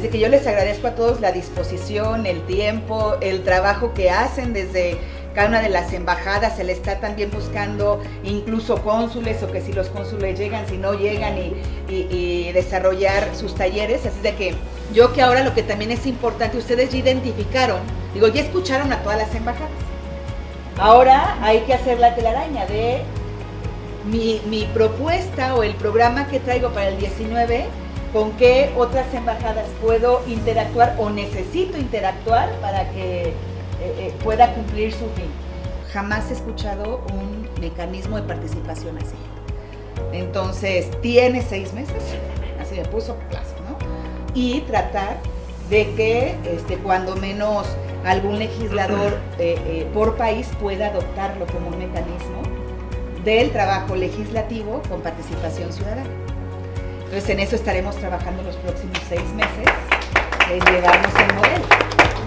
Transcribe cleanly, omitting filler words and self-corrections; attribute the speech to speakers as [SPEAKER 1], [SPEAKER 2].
[SPEAKER 1] decir que yo les agradezco a todos la disposición, el tiempo, el trabajo que hacen desde cada una de las embajadas. Se le está también buscando incluso cónsules, o que si los cónsules llegan, si no llegan, y desarrollar sus talleres. Así de que yo, que ahora lo que también es importante, ustedes ya identificaron, digo, ya escucharon a todas las embajadas. Ahora hay que hacer la telaraña de mi propuesta o el programa que traigo para el 19, con qué otras embajadas puedo interactuar o necesito interactuar para que pueda cumplir su fin. Jamás he escuchado un mecanismo de participación así. Entonces, tiene 6 meses, así me puso plazo, ¿no? Y tratar de que cuando menos algún legislador por país pueda adoptarlo como un mecanismo del trabajo legislativo con participación ciudadana. Entonces, en eso estaremos trabajando los próximos 6 meses, en llevarnos el modelo.